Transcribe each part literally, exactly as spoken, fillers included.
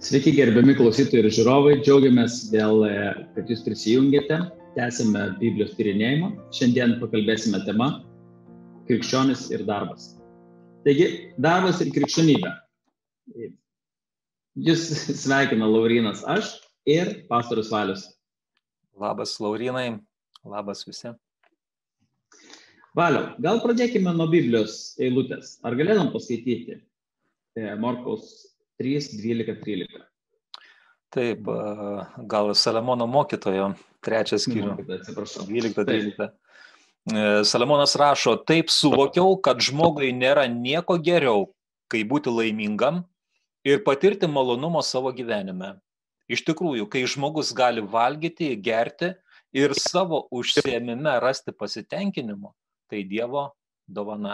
Sveiki, gerbiami klausytojai ir žiūrovai, džiaugiamės vėl, kad jūs prisijungėte, tęsime Biblijos tyrinėjimą. Šiandien pakalbėsime tema krikščionis ir darbas. Taigi, darbas ir krikščionybė. Jūs sveikina Laurynas aš ir pastorius Valius. Labas Laurynai, labas visi. Valiau, gal pradėkime nuo Biblijos eilutės. Ar galėtum paskaityti Morkaus trys, dvylika, trylika? Taip, gal Saliamono mokytojo, trečias skyrių, dvylika, trylika. Saliamonas rašo, taip suvokiau, kad žmogui nėra nieko geriau, kai būti laimingam ir patirti malonumo savo gyvenime. Iš tikrųjų, kai žmogus gali valgyti, gerti ir savo užsiėmime rasti pasitenkinimo, tai Dievo dovana.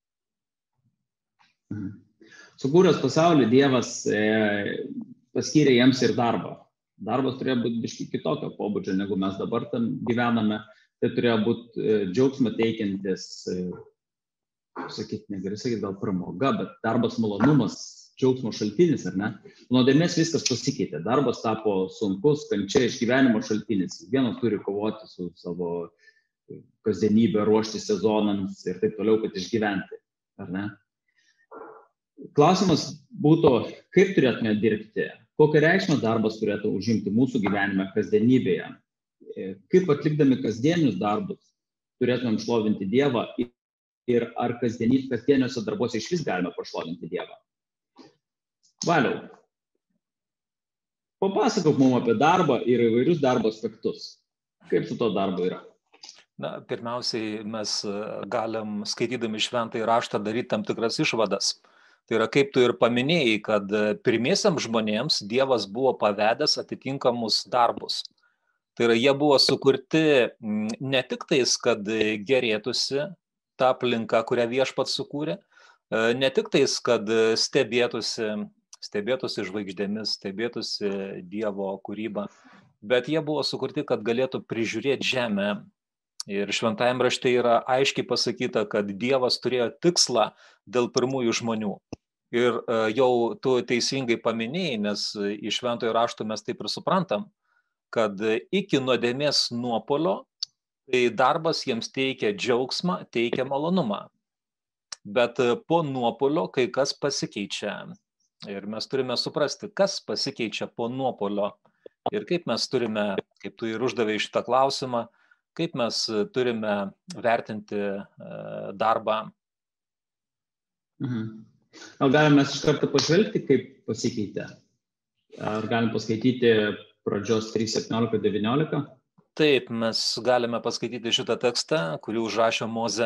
Sukūręs pasaulį, Dievas e, paskyrė jiems ir darbą. Darbas turėjo būti biškai kitokio pobūdžio, negu mes dabar tam gyvename. Tai turėjo būti e, džiaugsmą teikiantis, e, sakyti, negali sakyti, gal pramoga, bet darbas malonumas, džiaugsmo šaltinis, ar ne? Nuodėmės viskas pasikeitė. Darbas tapo sunkus, kančia, išgyvenimo šaltinis. Vienas turi kovoti su savo kasdienybė, ruošti sezonams ir taip toliau, kad išgyventi, ar ne? Klausimas būtų, kaip turėtume dirbti, kokią reikšmę darbas turėtų užimti mūsų gyvenime, kasdienybėje, kaip atlikdami kasdienius darbus turėtumėm šlovinti Dievą ir ar kasdieniuose darbuose iš vis galime pašlovinti Dievą. Valiau, papasakok mums apie darbą ir įvairius darbo aspektus. Kaip su to darbu yra? Na, pirmiausiai mes galim, skaitydami šventąjį raštą, daryti tam tikras išvadas. Tai yra, kaip tu ir paminėjai, kad pirmiesiam žmonėms Dievas buvo pavedęs atitinkamus darbus. Tai yra, jie buvo sukurti ne tik tais, kad gerėtųsi ta aplinka, kurią Viešpats sukūrė, ne tik tais, kad stebėtųsi, stebėtųsi žvaigždėmis, stebėtųsi Dievo kūrybą, bet jie buvo sukurti, kad galėtų prižiūrėti žemę. Ir šventajame rašte yra aiškiai pasakyta, kad Dievas turėjo tikslą dėl pirmųjų žmonių. Ir jau tu teisingai paminėjai, nes iš šventojo rašto mes taip ir suprantam, kad iki nuodėmės nuopuolio tai darbas jiems teikia džiaugsmą, teikia malonumą. Bet po nuopuolio kai kas pasikeičia. Ir mes turime suprasti, kas pasikeičia po nuopuolio. Ir kaip mes turime, kaip tu ir uždavei šitą klausimą, kaip mes turime vertinti darbą. Mhm. Ar galim mes iš karto pažvelgti, kaip pasikeitė? Ar galim paskaityti pradžios trys, septyniolika, devyniolika? Taip, mes galime paskaityti šitą tekstą, kurį užrašė Mozė.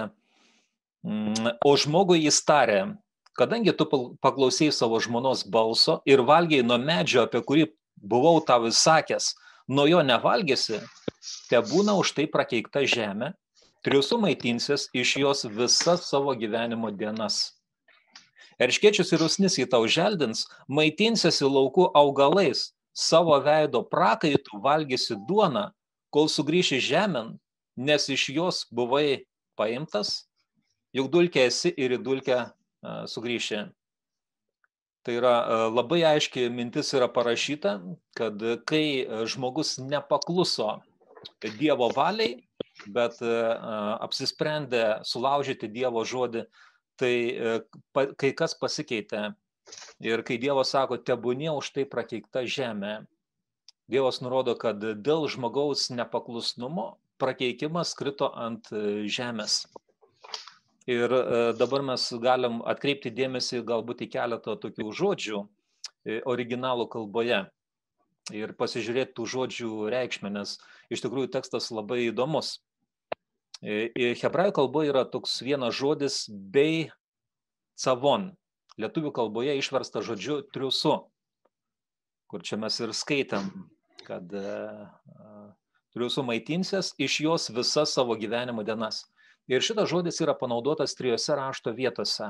O žmogui jis tarė, kadangi tu paklausėjai savo žmonos balso ir valgiai nuo medžio, apie kurį buvau tau įsakęs, nuo jo nevalgėsi, te būna už tai prakeikta žemė, triūsu maitinsies iš jos visas savo gyvenimo dienas. Erškėčius ir usnis į tau želdins, maitinsiesi laukų augalais, savo veido prakaitų valgysi duoną, kol sugrįši žemėn, nes iš jos buvai paimtas, juk dulkė esi ir į dulkę uh, sugrįši. Tai yra labai aiški mintis yra parašyta, kad kai žmogus nepakluso Dievo valiai, bet uh, apsisprendė sulaužyti Dievo žodį, tai uh, pa, kai kas pasikeitė. Ir kai Dievas sako, tebūnie už tai prakeikta žemė, Dievas nurodo, kad dėl žmogaus nepaklusnumo prakeikimas krito ant žemės. Ir uh, dabar mes galim atkreipti dėmesį galbūt į keletą tokių žodžių e, originalų kalboje. Ir pasižiūrėti tų žodžių reikšmę, nes iš tikrųjų tekstas labai įdomus. Hebrajų kalboje yra toks vienas žodis bei cavon. Lietuvių kalboje išversta žodžiu triūsu, kur čia mes ir skaitam, kad triūsu maitinsies iš jos visas savo gyvenimo dienas. Ir šitas žodis yra panaudotas trijose rašto vietose.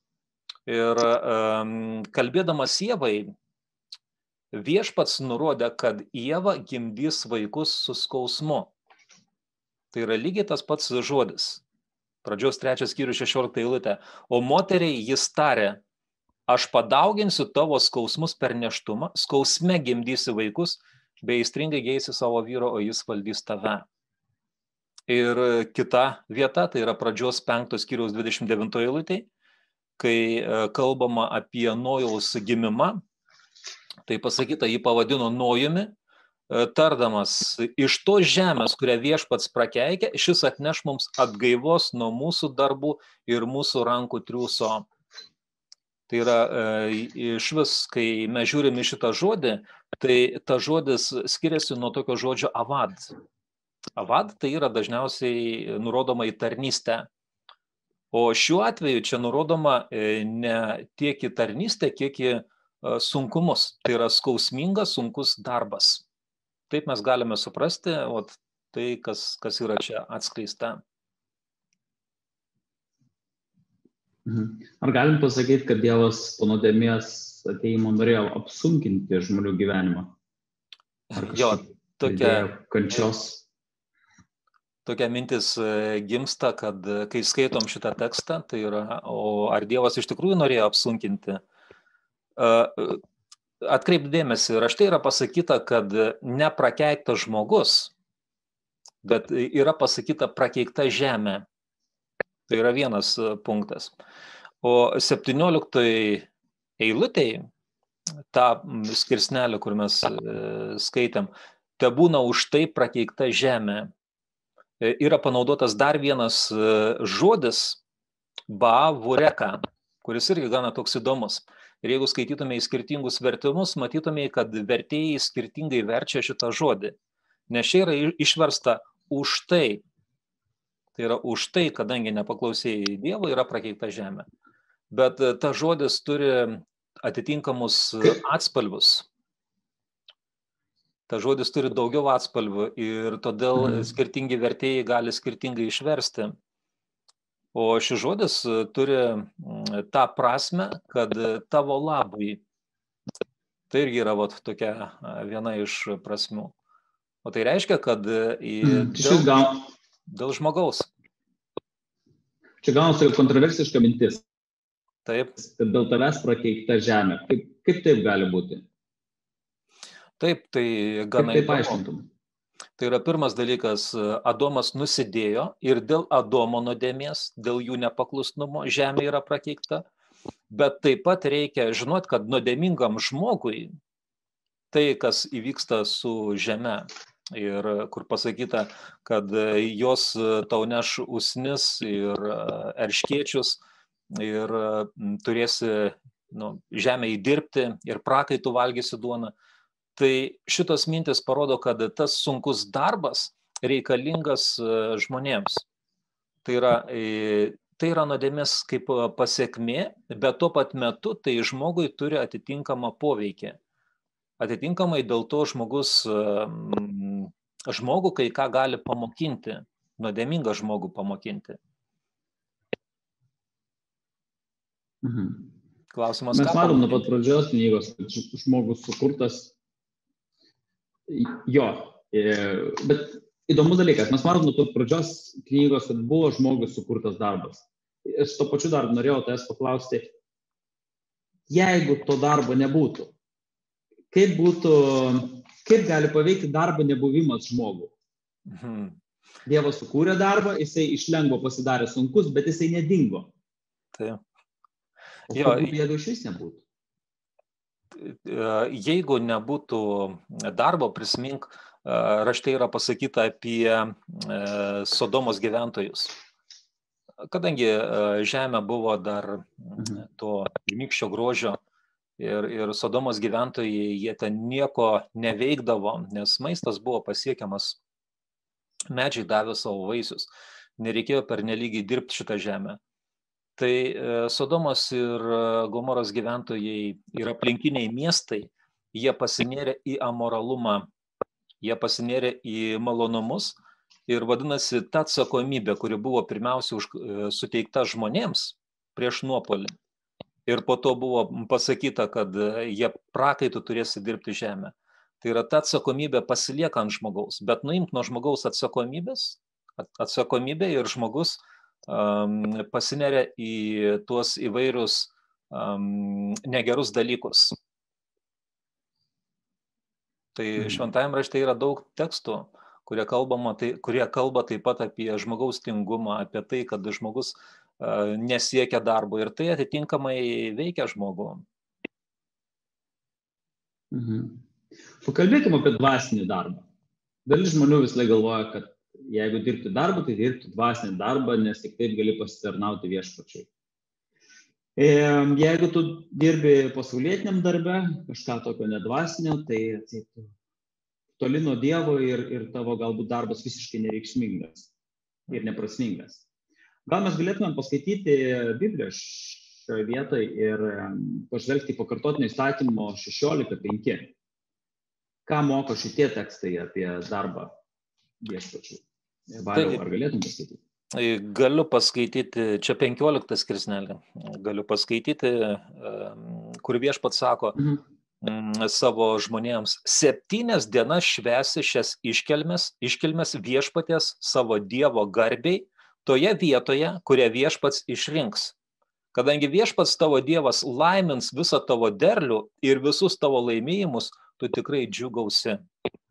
Ir um, kalbėdamas Ievai, Viešpats nurodė, kad Ieva gimdys vaikus su skausmu. Tai yra lygiai tas pats žodis. Pradžios trečias skyrius šešiolikta eilutė. O moteriai jis tarė, aš padauginsiu tavo skausmus per nėštumą, skausme gimdysi vaikus, bei aistringai geisi savo vyro, o jis valdys tave. Ir kita vieta, tai yra pradžios penktos skyriaus dvidešimt devintoje eilutėje, kai kalbama apie Nojaus gimimą, tai pasakyta, jį pavadino Nojumi, tardamas, iš tos žemės, kurią viešpats prakeikė, šis atneš mums atgaivos nuo mūsų darbų ir mūsų rankų triūso. Tai yra, iš vis, kai mes žiūrime šitą žodį, tai ta žodis skiriasi nuo tokio žodžio avad. Avad tai yra dažniausiai nurodoma į tarnystę. O šiuo atveju čia nurodoma ne tiek į tarnystę, kiek į sunkumus. Tai yra skausmingas, sunkus darbas. Taip mes galime suprasti, o tai, kas, kas yra čia atskleista. Ar galim pasakyti, kad Dievas po nuodėmės atėjimo norėjo apsunkinti žmonių gyvenimą? Jo, tokia, kančios? tokia mintis gimsta, kad kai skaitom šitą tekstą, tai yra, o ar Dievas iš tikrųjų norėjo apsunkinti? Atkreip dėmesį, rašte yra pasakyta, kad ne prakeiktas žmogus, bet yra pasakyta prakeikta žemė. Tai yra vienas punktas. O septynioliktoj eilutėj, tą skirsnelį, kur mes skaitėm, te būna už tai prakeikta žemė. Yra panaudotas dar vienas žodis, ba vureka, kuris irgi gana toks įdomus. Ir jeigu skaitytume į skirtingus vertimus, matytume, kad vertėjai skirtingai verčia šitą žodį. Nes čia yra išversta už tai. Tai yra už tai, kadangi nepaklausėjai Dievo, yra prakeikta žemė. Bet ta žodis turi atitinkamus atspalvius. Ta žodis turi daugiau atspalvių ir todėl mhm. skirtingi vertėjai gali skirtingai išversti. O šis žodis turi tą prasme, kad tavo labui. Tai irgi yra vat, tokia viena iš prasmių. O tai reiškia, kad į, dėl, gal... dėl žmogaus. Čia gaunasi kontroversiška mintis. Taip. Kad dėl tavęs prakeikta žemė. Kaip, kaip taip gali būti? Taip, tai gana kaip tai paaiškintum? Tai yra pirmas dalykas, Adomas nusidėjo ir dėl Adomo nuodėmės, dėl jų nepaklusnumo žemė yra prakeikta, bet taip pat reikia žinot, kad nuodėmingam žmogui tai, kas įvyksta su žeme ir kur pasakyta, kad jos tau neš usnis ir erškėčius ir turėsi nu, žemę įdirbti ir prakaitų valgysi duoną. Tai šitos mintis parodo, kad tas sunkus darbas reikalingas žmonėms. Tai yra, tai yra nuodėmės kaip pasekmė, bet tuo pat metu tai žmogui turi atitinkamą poveikį. Atitinkamai dėl to žmogus, žmogų kai ką gali pamokinti, nuodėmingą žmogų pamokinti. Mhm. Klausimas, mes matom nuo pat pradžios knygos, kad žmogus sukurtas. Jo, bet įdomus dalykas, mes matom nuo pat pradžios knygos, kad buvo žmogus sukurtas darbas. Aš to pačiu dar norėjau tavęs paklausti, jeigu to darbo nebūtų, kaip būtų, kaip gali paveikti darbo nebuvimas žmogų? Mhm. Dievas sukūrė darbą, jisai iš lengvo pasidarė sunkus, bet jisai nedingo. Taip. O jo, jeigu iš vis nebūtų? Jeigu nebūtų darbo, prisimink, rašte yra pasakyta apie Sodomos gyventojus. Kadangi žemė buvo dar to pirmykščio grožio ir, ir Sodomos gyventojai, jie ten nieko neveikdavo, nes maistas buvo pasiekiamas, medžiai davė savo vaisius, nereikėjo per nelygiai dirbti šitą žemę. Tai Sodomos ir Gomoros gyventojai ir aplinkiniai miestai, jie pasinėrė į amoralumą, jie pasinėrė į malonumus ir vadinasi ta atsakomybė, kuri buvo pirmiausia už, suteikta žmonėms prieš nuopuolį. Ir po to buvo pasakyta, kad jie prakaitų turės dirbti žemę. Tai yra ta atsakomybė pasilieka ant žmogaus, bet nuimt nuo žmogaus atsakomybės, atsakomybė ir žmogus pasineria į tuos įvairius um, negerus dalykus. Tai šventajame rašte yra daug tekstų, kurie, kalbama, tai, kurie kalba taip pat apie žmogaus tingumą, apie tai, kad žmogus uh, nesiekia darbo ir tai atitinkamai veikia žmogų. Mhm. Pakalbėkime apie dvasinį darbą. Dalis žmonių visai galvoja, kad jeigu dirbti darbą, tai dirbti dvasinį darbą, nes tik taip gali pasitarnauti viešpačiui. Jeigu tu dirbi pasaulietiniam darbe, kažką tokio nedvasinio, tai atseit, toli nuo Dievo ir, ir tavo galbūt darbas visiškai nereikšmingas ir neprasmingas. Gal mes galėtume paskaityti Bibliją šioje vietoje ir pažvelgti pakartotinio įstatymo šešiolika penki. Ką moko šitie tekstai apie darbą viešpačiui? Valiau, ar galėtum paskaityti? Galiu paskaityti, čia penkioliktas skirsnelį, galiu paskaityti, kur viešpats sako mhm. savo žmonėms, septynias dienas švęsi šias iškelmes, iškelmes viešpaties savo Dievo garbiai, toje vietoje, kurią viešpats išrinks. Kadangi viešpats tavo Dievas laimins visą tavo derlių ir visus tavo laimėjimus, tu tikrai džiugausi.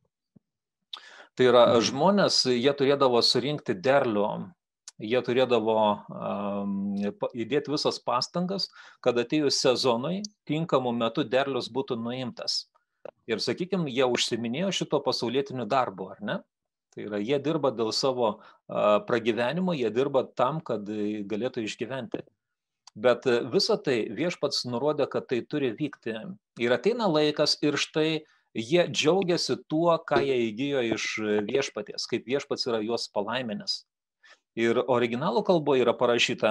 Tai yra, žmonės, jie turėdavo surinkti derlių, jie turėdavo um, įdėti visas pastangas, kad atėjus sezonui, tinkamų metų derlius būtų nuimtas. Ir, sakykime, jie užsiminėjo šito pasaulietiniu darbu, ar ne? Tai yra, jie dirba dėl savo uh, pragyvenimo, jie dirba tam, kad galėtų išgyventi. Bet visą tai viešpats nurodė, kad tai turi vykti. Ir ateina laikas ir štai jie džiaugiasi tuo, ką jie įgijo iš viešpaties, kaip viešpats yra juos palaiminęs. Ir originalų kalboje yra parašyta,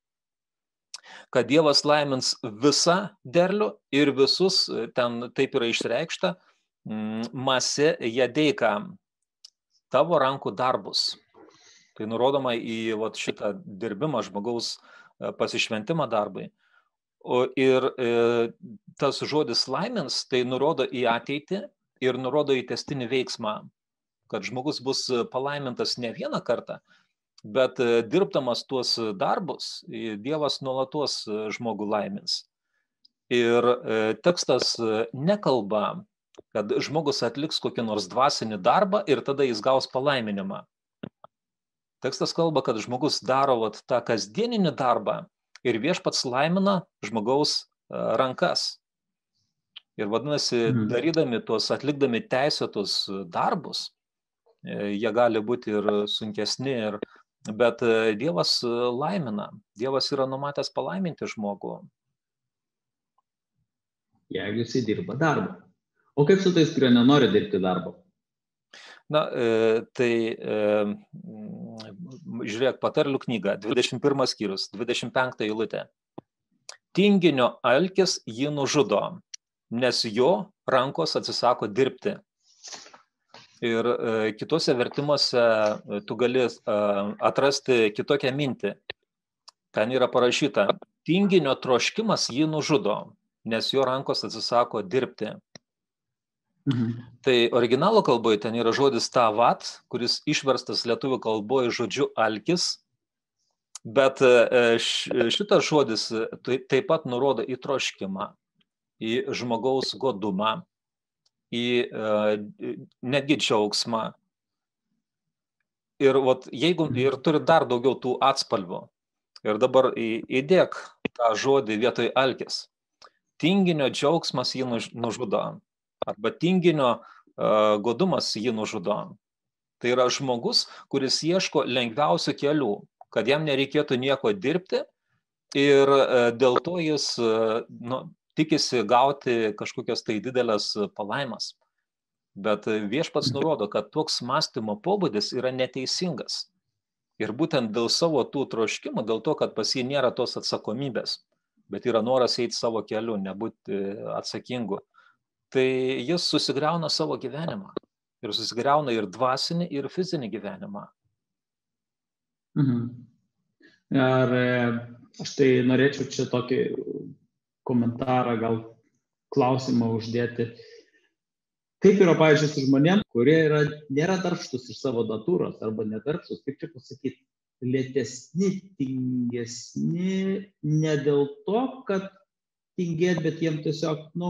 kad Dievas laimins visą derlių ir visus, ten taip yra išreikšta, masė jadeika, tavo rankų darbus. Tai nurodoma į vat, šitą dirbimą žmogaus pasišventimą darbai. O ir e, tas žodis laimins, tai nurodo į ateitį ir nurodo į tęstinį veiksmą, kad žmogus bus palaimintas ne vieną kartą, bet e, dirbdamas tuos darbus, Dievas nuolatos žmogų laimins. Ir e, tekstas nekalba, kad žmogus atliks kokį nors dvasinį darbą ir tada jis gaus palaiminimą. Tekstas kalba, kad žmogus daro vat, tą kasdieninį darbą ir viešpats laimina žmogaus rankas. Ir vadinasi, mm. darydami tuos, atlikdami teisėtus darbus, jie gali būti ir sunkesni, ir, bet Dievas laimina. Dievas yra numatęs palaiminti žmogų. Jeigu jisai dirba darbą. O kaip su tais, kurie nenori dirbti darbo? Na, tai žiūrėk, patarlių knyga, dvidešimt pirmas skyrius, dvidešimt penkta eilutė. Tinginio alkis jį nužudo, nes jo rankos atsisako dirbti. Ir kitose vertimuose tu gali atrasti kitokią mintį. Ten yra parašyta, tinginio troškimas jį nužudo, nes jo rankos atsisako dirbti. Mhm. Tai originalo kalboje ten yra žodis tavat, kuris išverstas lietuvių kalboje žodžiu alkis, bet šitas žodis taip pat nurodo į troškimą, į žmogaus godumą, į netgi džiaugsmą. Ir, vat, jeigu, ir turi dar daugiau tų atspalvių. Ir dabar įdėk tą žodį vietoj alkis. Tinginio džiaugsmas jį nužudo. Arba tinginio uh, godumas jį nužudo. Tai yra žmogus, kuris ieško lengviausių kelių, kad jam nereikėtų nieko dirbti ir uh, dėl to jis uh, nu, tikisi gauti kažkokias tai didelės palaimas. Bet viešpats nurodo, kad toks mąstymo pobūdis yra neteisingas. Ir būtent dėl savo tų troškimų, dėl to, kad pas jį nėra tos atsakomybės, bet yra noras eiti savo keliu, nebūti atsakingu. Tai jis susigriauna savo gyvenimą. Ir susigriauna ir dvasinį, ir fizinį gyvenimą. Mhm. Ir aš tai norėčiau čia tokį komentarą, gal klausimą uždėti. Kaip yra, pavyzdžiui, su žmonėm, kurie yra, nėra darbštus iš savo natūros, arba nedarbštus, kaip čia pasakyti, lėtesni, tingesni, ne dėl to, kad tingėti, bet jiem tiesiog, nu,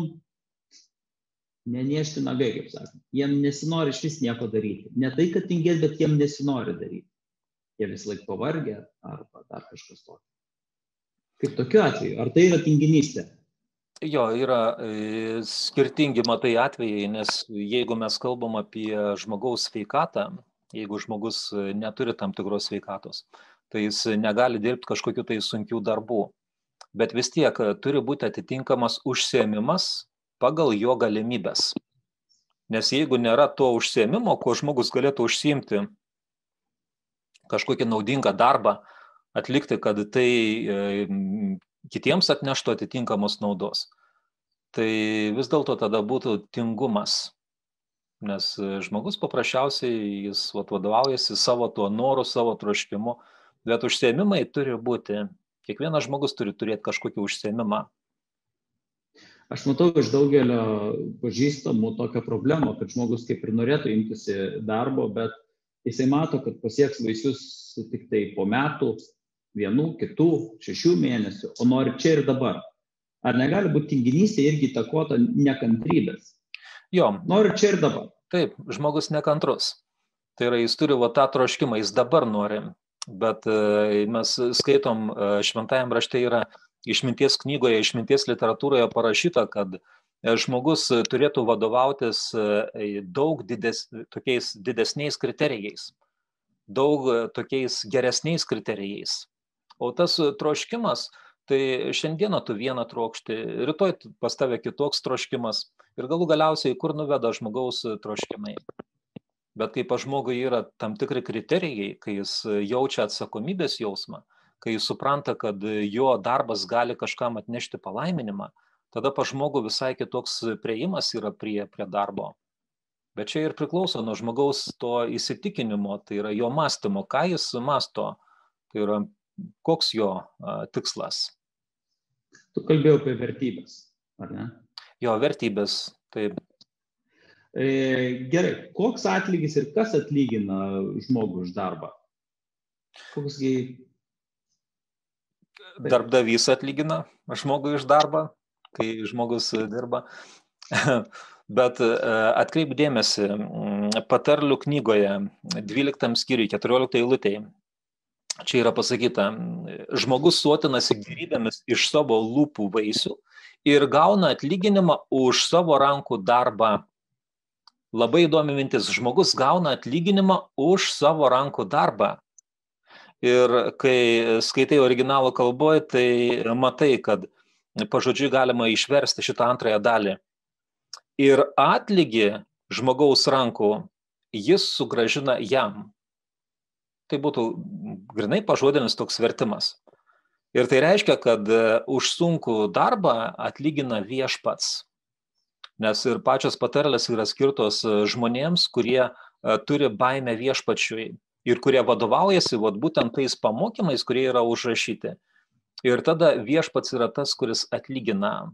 neniešti nagai, kaip sakant. Jiem nesinori iš vis nieko daryti. Ne tai, kad tingėti, bet jiem nesinori daryti. Jie vis laik pavargę arba dar kažkas tokio. Kaip tokiu atveju? Ar tai yra tinginystė? Jo, yra e, skirtingi matai atvejai, nes jeigu mes kalbam apie žmogaus sveikatą, jeigu žmogus neturi tam tikros sveikatos, tai jis negali dirbti kažkokiu tai sunkių darbų. Bet vis tiek turi būti atitinkamas užsiėmimas pagal jo galimybės. Nes jeigu nėra to užsiėmimo, kuo žmogus galėtų užsiimti kažkokį naudingą darbą, atlikti, kad tai e, kitiems atneštų atitinkamos naudos, tai vis dėlto tada būtų tingumas. Nes žmogus paprasčiausiai jis vat, vadovaujasi savo tuo noru, savo troškimu, bet užsiėmimai turi būti. Kiekvienas žmogus turi turėti kažkokį užsiėmimą. Aš matau iš daugelio pažįstamų tokią problemą, kad žmogus kaip ir norėtų imtųsi darbo, bet jisai mato, kad pasieks vaisius tik tai po metų, vienų, kitų, šešių mėnesių, o nori čia ir dabar. Ar negali būti tinginystė irgi įtakota nekantrybės? Jo. Nori čia ir dabar. Taip, žmogus nekantrus. Tai yra, jis turi va tą troškimą, jis dabar nori. Bet mes skaitom, šventajam rašte yra išminties knygoje, išminties literatūroje parašyta, kad žmogus turėtų vadovautis daug dides, tokiais didesniais kriterijais, daug tokiais geresniais kriterijais. O tas troškimas, tai šiandieną tu vieną trokšti, rytoj pas tave kitoks troškimas ir galų galiausiai kur nuveda žmogaus troškimai. Bet kai pas žmogui yra tam tikri kriterijai, kai jis jaučia atsakomybės jausmą, kai jis supranta, kad jo darbas gali kažkam atnešti palaiminimą, tada pas žmogų visai kitoks priėjimas yra prie, prie darbo. Bet čia ir priklauso nuo žmogaus to įsitikinimo, tai yra jo mąstymo, ką jis mąsto, tai yra koks jo a, tikslas. Tu kalbėjai apie vertybės, ar ne? Jo, vertybės, taip. Gerai, koks atlygis ir kas atlygina žmogų už darbą? Koksgi... Darbdavys atlygina žmogų už darbą, kai žmogus dirba. Bet atkreip dėmesį, patarlių knygoje dvyliktam skyriui, keturioliktai eilutei, čia yra pasakyta, žmogus sotinasi gėrybėmis iš savo lūpų vaisių ir gauna atlyginimą už savo rankų darbą. Labai įdomi mintis, žmogus gauna atlyginimą už savo rankų darbą. Ir kai skaitai originalo kalboje, tai matai, kad pažodžiui galima išversti šitą antrąją dalį. Ir atlygį žmogaus rankų jis sugrąžina jam. Tai būtų grynai pažodinis toks vertimas. Ir tai reiškia, kad už sunkų darbą atlygina viešpats. Nes ir pačios patarlės yra skirtos žmonėms, kurie turi baimę viešpačiui ir kurie vadovaujasi vat, būtent tais pamokymais, kurie yra užrašyti. Ir tada viešpats yra tas, kuris atlygina.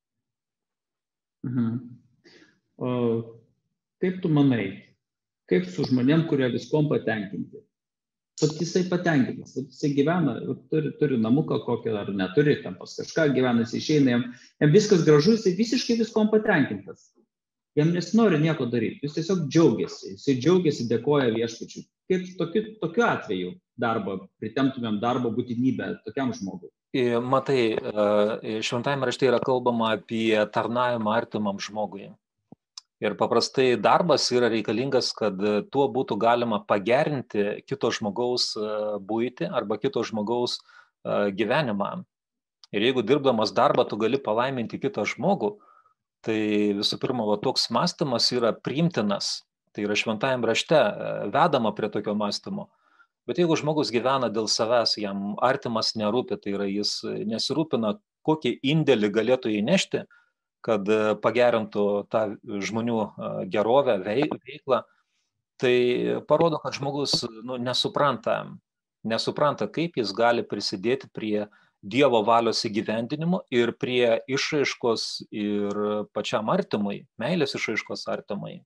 Mhm. O kaip tu manai, kaip su žmonėm, kurie viskom patenkinti? Vat jisai patenkintas, vat jisai gyvena, turi, turi namuką kokią ar neturi, ten pas kažką gyvena, jis išeina, jam, jam viskas gražu, jisai visiškai viskom patenkintas. Jam nesinori nieko daryti, jis tiesiog džiaugiasi, jisai džiaugiasi, dėkoja viešpačiui. Kaip tokiu, tokiu atveju darbą, pritemptumėm darbo būtinybę tokiam žmogui? Matai, šventajame rašte yra kalbama apie tarnavimą artimam žmogui. Ir paprastai darbas yra reikalingas, kad tuo būtų galima pagerinti kito žmogaus buitį arba kito žmogaus gyvenimą. Ir jeigu dirbdamas darbą tu gali palaiminti kitą žmogų, tai visų pirma, va, toks mąstymas yra priimtinas. Tai yra šventajame rašte vedama prie tokio mąstymo. Bet jeigu žmogus gyvena dėl savęs, jam artimas nerūpi, tai yra jis nesirūpina, kokį indėlį galėtų įnešti, kad pagerintų tą žmonių gerovę, veiklą, tai parodo, kad žmogus nu, nesupranta, nesupranta, kaip jis gali prisidėti prie Dievo valios įgyvendinimo ir prie išraiškos ir pačiam artimui, meilės išraiškos artimui.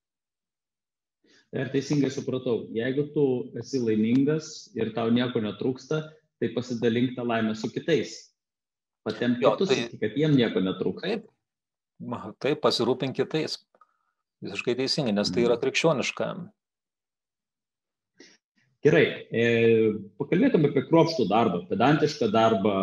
Ir teisingai supratau, jeigu tu esi laimingas ir tau nieko netrūksta, tai pasidalink tą laimę su kitais. Patiem kitus, tai, kad jiem nieko netrūks. Taip, taip, pasirūpink kitais. Visiškai teisingai, nes tai yra krikščioniška. Gerai, e, pakalbėkime apie kruopštų darbą, pedantišką darbą,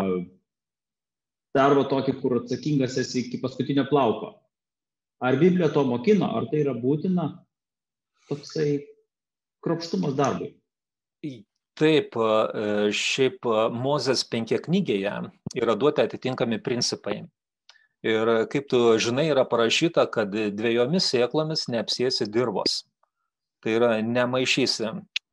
darbą tokį, kur atsakingas esi iki paskutinio plauko. Ar Biblija to mokino, ar tai yra būtina toksai kruopštumas darbui? Taip, šiaip Mozės penkiaknygėje yra duoti atitinkami principai. Ir kaip tu žinai, yra parašyta, kad dviejomis sėklomis neapsėsi dirvos. Tai yra nemaišysi.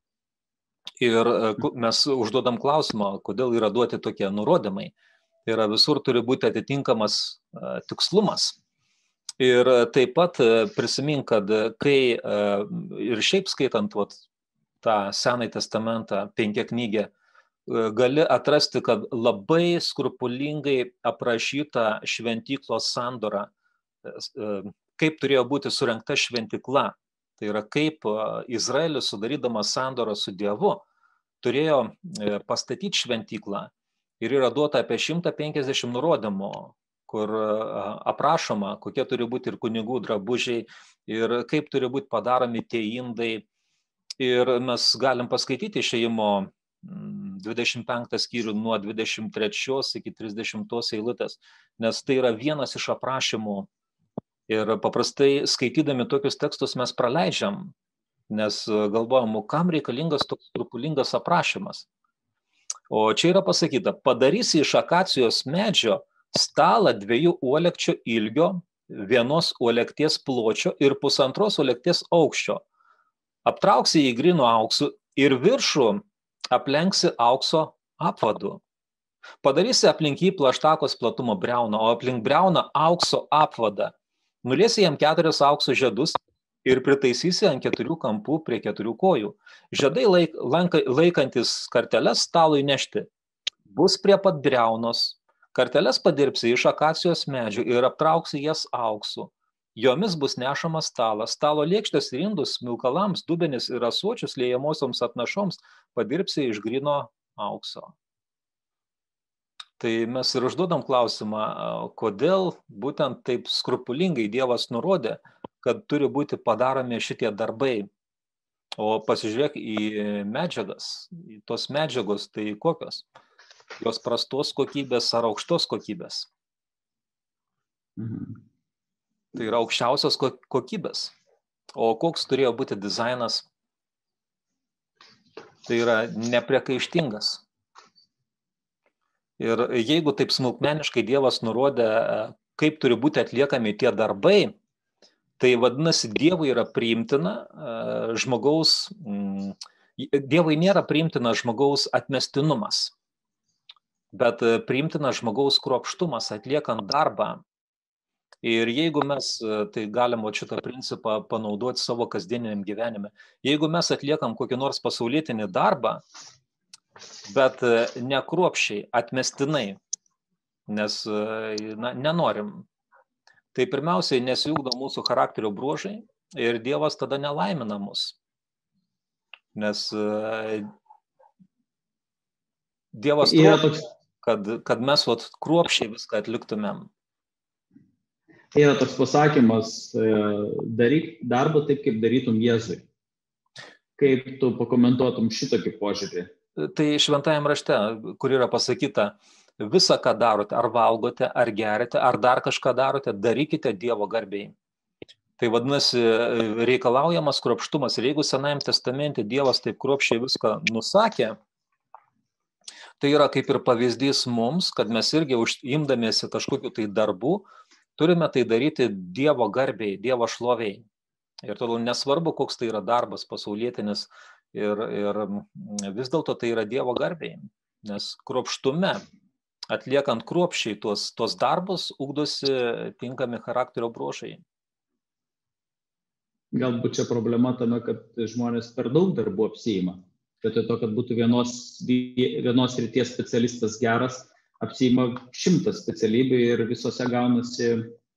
Ir mes užduodam klausimą, kodėl yra duoti tokie nurodymai. Tai yra visur turi būti atitinkamas tikslumas. Ir taip pat prisimink, kad kai ir šiaip skaitant vat, tą Senąjį testamentą, penkiaknygę, gali atrasti, kad labai skrupulingai aprašyta šventyklos sandora, kaip turėjo būti surengta šventykla. Tai yra, kaip Izraelis, sudarydamas sandorą su Dievu, turėjo pastatyti šventyklą. Ir yra duota apie šimtą penkiasdešimt nurodymų, kur aprašoma, kokie turi būti ir kunigų drabužiai, ir kaip turi būti padaromi tie indai. Ir mes galim paskaityti Išėjimo dvidešimt penktą skyrių nuo dvidešimt trečios iki trisdešimtos eilutės, nes tai yra vienas iš aprašymų. Ir paprastai skaitydami tokius tekstus mes praleidžiam, nes galvojam, kam reikalingas toks skrupulingas aprašymas. O čia yra pasakyta, padarysi iš akacijos medžio stalą dviejų uolekčio ilgio, vienos uolekties pločio ir pusantros uolekties aukščio. Aptrauksi jį grino auksu ir viršų aplenksi aukso apvadu. Padarysi aplink jį plaštakos platumo briauną, o aplink briauną aukso apvadą. Nuliesi jam keturis aukso žiedus ir pritaisysi ant keturių kampų prie keturių kojų. Žiedai laik, lanka, laikantis karteles stalui nešti. Bus prie pat briaunos. Karteles padirbsi iš akacijos medžių ir aptrauksi jas auksu. Jomis bus nešamas stalas. Stalo lėkštės ir indus, smilkalams, dubenis ir ąsočius liejamosioms atnašoms padirbsi iš gryno aukso. Tai mes ir užduodam klausimą, kodėl būtent taip skrupulingai Dievas nurodė, kad turi būti padaromi šitie darbai. O pasižiūrėk į medžiagas, į tos medžiagos, tai kokios? Jos prastos kokybės ar aukštos kokybės? Mhm. Tai yra aukščiausios kokybės. O koks turėjo būti dizainas? Tai yra nepriekaištingas. Ir jeigu taip smulkmeniškai Dievas nurodė, kaip turi būti atliekami tie darbai, tai vadinasi, Dievui yra priimtina žmogaus, Dievui nėra priimtina žmogaus atmestinumas, bet priimtina žmogaus kruopštumas atliekant darbą. Ir jeigu mes, tai galim šitą principą panaudoti savo kasdieniniam gyvenime, jeigu mes atliekam kokį nors pasaulietinį darbą, bet nekruopščiai, atmestinai, nes na, nenorim. Tai pirmiausiai nesiugdo mūsų charakterio bruožai ir Dievas tada nelaimina mus. Nes Dievas trokšta, kad, kad mes vat, kruopščiai viską atliktumėm. Yra toks pasakymas, daryk darbą taip, kaip darytum Jėzui. Kaip tu pakomentuotum šitokį požiūrį? Tai šventajam rašte, kur yra pasakyta, visą, ką darote, ar valgote, ar gerite, ar dar kažką darote, darykite Dievo garbei. Tai vadinasi, reikalaujamas kruopštumas. Ir jeigu Senajam testamente Dievas taip kruopščiai viską nusakė, tai yra kaip ir pavyzdys mums, kad mes irgi imdamiesi kažkokių tai darbų, turime tai daryti Dievo garbei, Dievo šloviai. Ir todėl nesvarbu, koks tai yra darbas pasaulietinis, ir, ir vis dėlto tai yra Dievo garbei. Nes kruopštume, atliekant kruopščiai tuos, tuos darbus, ugdosi tinkami charakterio bruožai. Galbūt čia problema tame, kad žmonės per daug darbų apsiima. Vietoj to, kad būtų vienos, vienos srities specialistas geras, apsiima šimtas specialybių ir visose gaunasi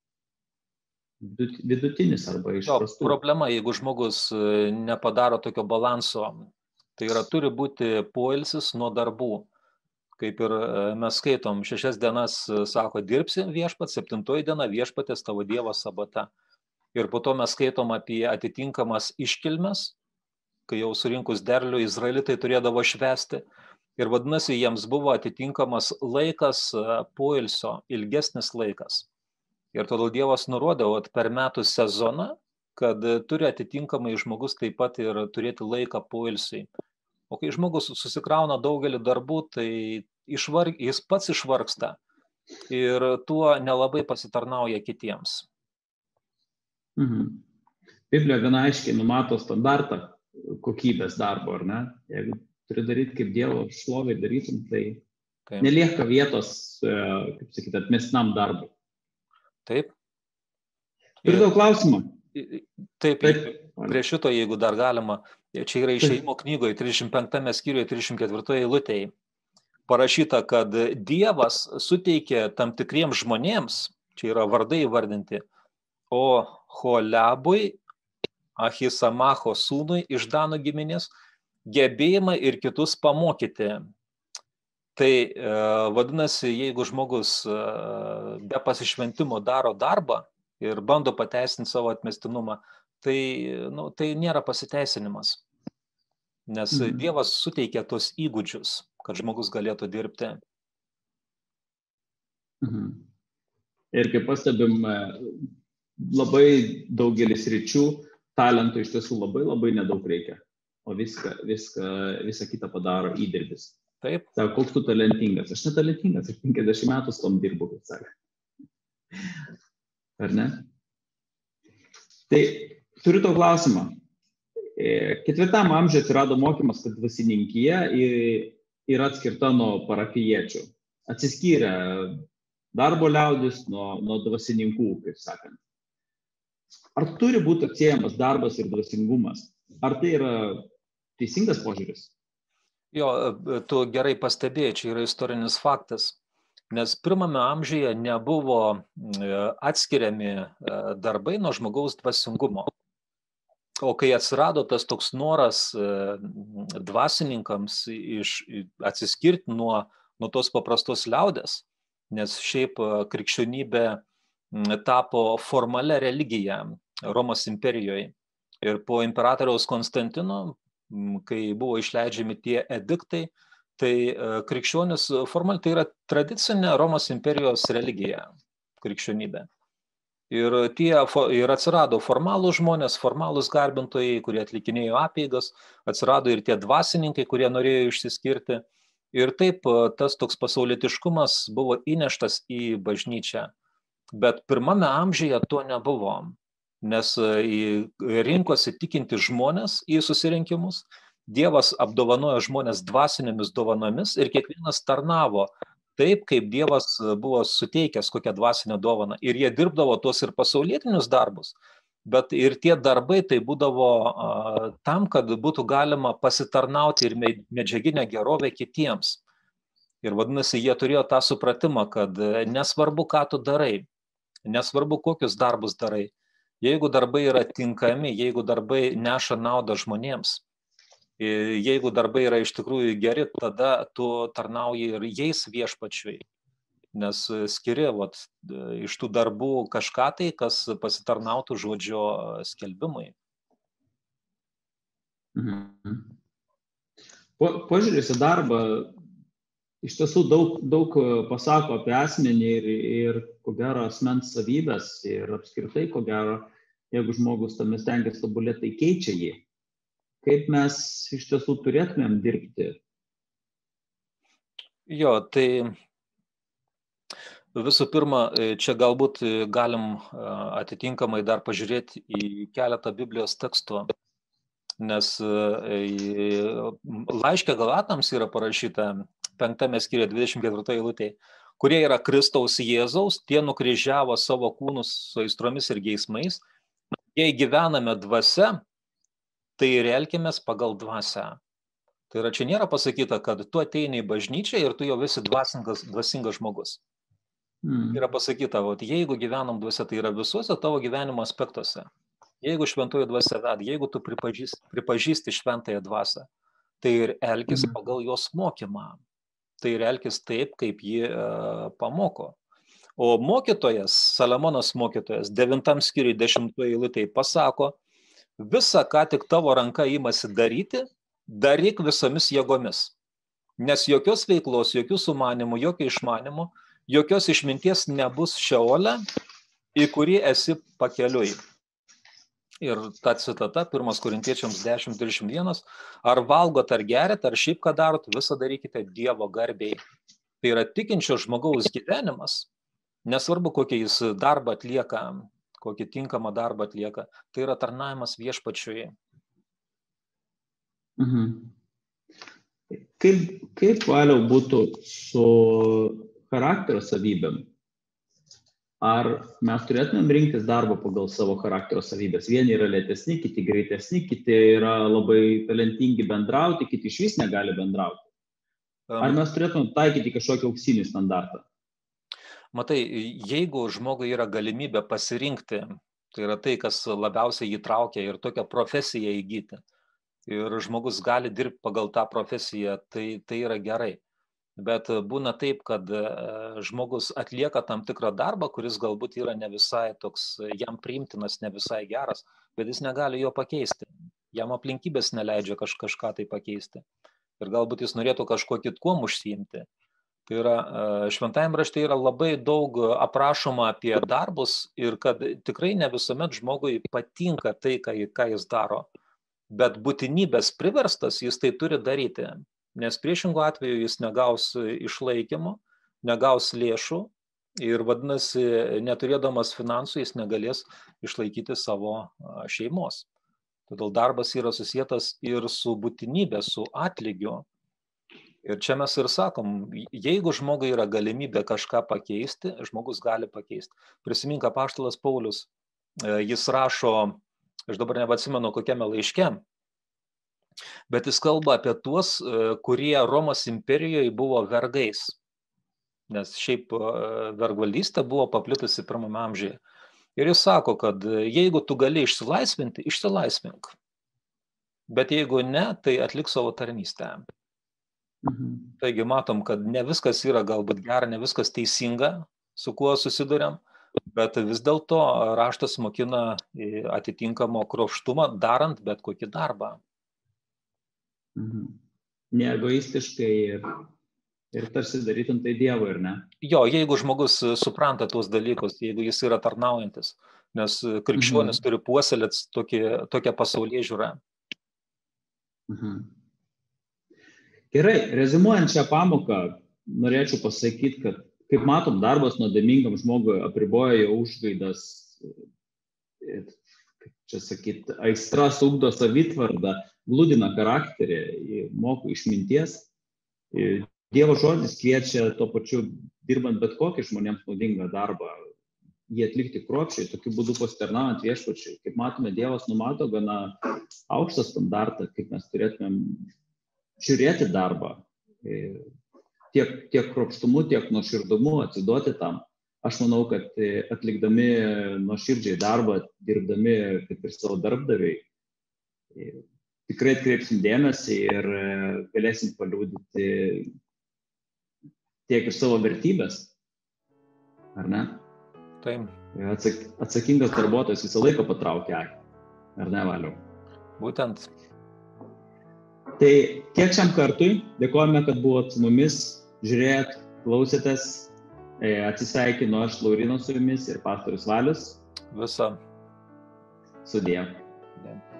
vidutinis arba išprastų. Problema, jeigu žmogus nepadaro tokio balanso, tai yra turi būti poilsis nuo darbų. Kaip ir mes skaitom, šešias dienas, sako, dirbsi viešpats, septintoji diena viešpatės tavo Dievas sabata. Ir po to mes skaitom apie atitinkamas iškilmes, kai jau surinkus derlių izraelitai turėdavo švęsti. Ir vadinasi, jiems buvo atitinkamas laikas poilsio, ilgesnis laikas. Ir todėl Dievas nurodė per metų sezoną, kad turi atitinkamai žmogus taip pat ir turėti laiką poilsiui. O kai žmogus susikrauna daugelį darbų, tai išvarg, jis pats išvargsta ir tuo nelabai pasitarnauja kitiems. Mhm. Biblija gana aiškiai numato standartą kokybės darbo, ar ne? Jeigu turi daryti kaip Dievo šlovai darytum, tai Taip. Nelieka vietos, kaip sakyti, atmestinam darbui. Taip. Turiu daug klausimų. Taip, Taip, prie šito, jeigu dar galima, čia yra Išėjimo knygoje, trisdešimt penktame skyriuje, trisdešimt ketvirtoje eilutėje, parašyta, kad Dievas suteikė tam tikriems žmonėms, čia yra vardai įvardinti, o Holebui, Ahisamacho sūnui iš Dano giminės, gebėjimą ir kitus pamokyti. Tai vadinasi, jeigu žmogus be pasišventimo daro darbą ir bando pateisinti savo atmestinumą, tai, nu, tai nėra pasiteisinimas. Nes mhm. Dievas suteikia tos įgūdžius, kad žmogus galėtų dirbti. Mhm. Ir kaip pastebim, labai daugelis ryčių talentų iš tiesų labai labai nedaug reikia, o viską, viską, visą kitą padaro įdirbis. Taip. Sako, koks tu talentingas? Aš netalentingas, aš penkiasdešimt metų su tom dirbu, kaip sakė. Ar ne? Tai turiu to klausimą. Ketvirtam amžiuje atsirado mokymas, kad dvasininkija yra atskirta nuo parapijiečių. Atsiskyrė darbo liaudis nuo, nuo dvasininkų, kaip sakant. Ar turi būti atsiejamas darbas ir dvasingumas? Ar tai yra teisingas požiūris? Jo, tu gerai pastebėjai, čia yra istorinis faktas. Nes pirmame amžiuje nebuvo atskiriami darbai nuo žmogaus dvasingumo. O kai atsirado tas toks noras dvasininkams iš, atsiskirti nuo, nuo tos paprastos liaudės, nes šiaip krikščionybė tapo formalia religija Romos imperijoje. Ir po imperatoriaus Konstantino, kai buvo išleidžiami tie ediktai, tai krikščionis formaliai tai yra tradicinė Romos imperijos religija, krikščionybė. Ir, tie, ir atsirado formalūs žmonės, formalūs garbintojai, kurie atlikinėjo apeigas, atsirado ir tie dvasininkai, kurie norėjo išsiskirti. Ir taip tas toks pasaulietiškumas buvo įneštas į bažnyčią. Bet pirmame amžiuje to nebuvo, nes rinkosi tikinti žmonės į susirinkimus. Dievas apdovanojo žmonės dvasinėmis dovanomis ir kiekvienas tarnavo taip, kaip Dievas buvo suteikęs kokią dvasinę dovaną. Ir jie dirbdavo tuos ir pasaulietinius darbus, bet ir tie darbai tai būdavo a, tam, kad būtų galima pasitarnauti ir medžiaginę gerovę kitiems. Ir vadinasi, jie turėjo tą supratimą, kad nesvarbu, ką tu darai, nesvarbu, kokius darbus darai. Jeigu darbai yra tinkami, jeigu darbai neša naudą žmonėms, jeigu darbai yra iš tikrųjų geri, tada tu tarnauji ir jais viešpačiui, nes skiri vat, iš tų darbų kažką tai, kas pasitarnautų žodžio skelbimui. Mhm. Po, požiūrės į darbą iš tiesų daug, daug pasako apie asmenį ir, ir ko gero asmens savybės ir apskritai, ko gero, jeigu žmogus tame stengiasi tobulėti, tai keičia jį. Kaip mes iš tiesų turėtumėm dirbti? Jo, tai visų pirma, čia galbūt galim atitinkamai dar pažiūrėti į keletą Biblijos tekstų, nes laiške Galatams yra parašyta penktame skyriuje dvidešimt ketvirtoje eilutėje, kurie yra Kristaus Jėzaus, tie nukryžiavo savo kūnus su aistromis ir geismais, jei gyvename dvasia, tai ir elkimės pagal dvasią. Tai yra, čia nėra pasakyta, kad tu ateini į bažnyčią ir tu jau esi dvasingas, dvasingas žmogus. Mm. Yra pasakyta, vat, jeigu gyvenam dvasia, tai yra visuose tavo gyvenimo aspektuose. Jeigu šventoji dvasia ved, jeigu tu pripažįsti, pripažįsti šventąją dvasią, tai ir elkis mm. pagal jos mokymą. tai ir elkis taip, kaip ji e, pamoko. O mokytojas, Saliamonas mokytojas, devintam skyriui dešimtoje eilutėje pasako, visa, ką tik tavo ranka imasi daryti, daryk visomis jėgomis. Nes jokios veiklos, jokių sumanimų, jokio išmanimų, jokios išminties nebus šeole, į kurį esi pakeliui. Ir ta citata, pirmas Korintiečiams dešimt trisdešimt vienas, ar valgot, ar gerit, ar šiaip ką darot, visą darykite Dievo garbei. Tai yra tikinčio žmogaus gyvenimas, nesvarbu, kokį jis darbą atlieka, kokį tinkamą darbą atlieka, tai yra tarnavimas viešpačiui. Mhm. Kaip, kaip vėliau būtų su charakterio savybėm? Ar mes turėtumėm rinktis darbą pagal savo charakterio savybės? Vieni yra lėtesni, kiti greitesni, kiti yra labai talentingi bendrauti, kiti iš vis negali bendrauti. Ar mes turėtumėm taikyti kažkokį auksinį standartą? Matai, jeigu žmogui yra galimybė pasirinkti, tai yra tai, kas labiausiai jį traukia ir tokią profesiją įgyti, ir žmogus gali dirbti pagal tą profesiją, tai, tai yra gerai. Bet būna taip, kad žmogus atlieka tam tikrą darbą, kuris galbūt yra ne visai toks, jam priimtinas, ne visai geras, bet jis negali jo pakeisti. Jam aplinkybės neleidžia kaž, kažką tai pakeisti. Ir galbūt jis norėtų kažkuo kitkuom užsiimti. Tai yra, šventajame rašte yra labai daug aprašoma apie darbus ir kad tikrai ne visuomet žmogui patinka tai, ką, ką jis daro. Bet būtinybės priverstas jis tai turi daryti. Nes priešingų atveju jis negaus išlaikymo, negaus lėšų ir vadinasi, neturėdamas finansų, jis negalės išlaikyti savo šeimos. Todėl darbas yra susietas ir su būtinybė, su atlygiu. Ir čia mes ir sakom, jeigu žmogui yra galimybė kažką pakeisti, žmogus gali pakeisti. Prisimink apaštalas Paulius, jis rašo, aš dabar nebeatsimenu kokiame laiške, bet jis kalba apie tuos, kurie Romos imperijoje buvo vergais. Nes šiaip vergvaldystė buvo paplitusi pirmame amžiuje. Ir jis sako, kad jeigu tu gali išsilaisvinti, išsilaisvink. Bet jeigu ne, tai atlik savo tarnystę. Mhm. Taigi matom, kad ne viskas yra galbūt gera, ne viskas teisinga, su kuo susiduriam, bet vis dėlto raštas mokina atitinkamo kruopštumą, darant bet kokį darbą. Mhm. Neegoistiškai ir, ir tarsi darytum tai Dievui, ir ne? Jo, jeigu žmogus supranta tuos dalykus, jeigu jis yra tarnaujantis, nes krikščionis mhm. turi puoselėti tokį, tokią pasaulėžiūrą. Mhm. Gerai, rezimuojant šią pamoką, norėčiau pasakyti, kad, kaip matom, darbas nuodėmingam žmogui apriboja jo užgaidas, čia sakyt, aistras ugdo savitvardą, gludina charakterį, moko išminties. Dievo žodis kviečia tuo pačiu, dirbant bet kokį žmonėms naudingą darbą, jį atlikti kruopščiai, tokiu būdu pasitarnaujant viešpačiui. Kaip matome, Dievas numato gana aukštą standartą, kaip mes turėtumėm žiūrėti darbą, tiek, tiek kruopštumu, tiek nuoširdumu, atsiduoti tam. Aš manau, kad atlikdami nuoširdžiai darbą, dirbdami kaip ir savo darbdaviai, tikrai atkreipsim dėmesį ir galėsim paliudyti tiek ir savo vertybės, ar ne? Taip. Atsak, atsakingas darbuotojas visą laiką patraukia akį, ar ne, Valiau? Būtent. Tai tiek šiam kartui, dėkojame, kad buvot su mumis, žiūrėjot, klausėtės, atsisveikinu aš Laurynas su jumis ir pastorius Valius. Visa. Sudie. Yeah.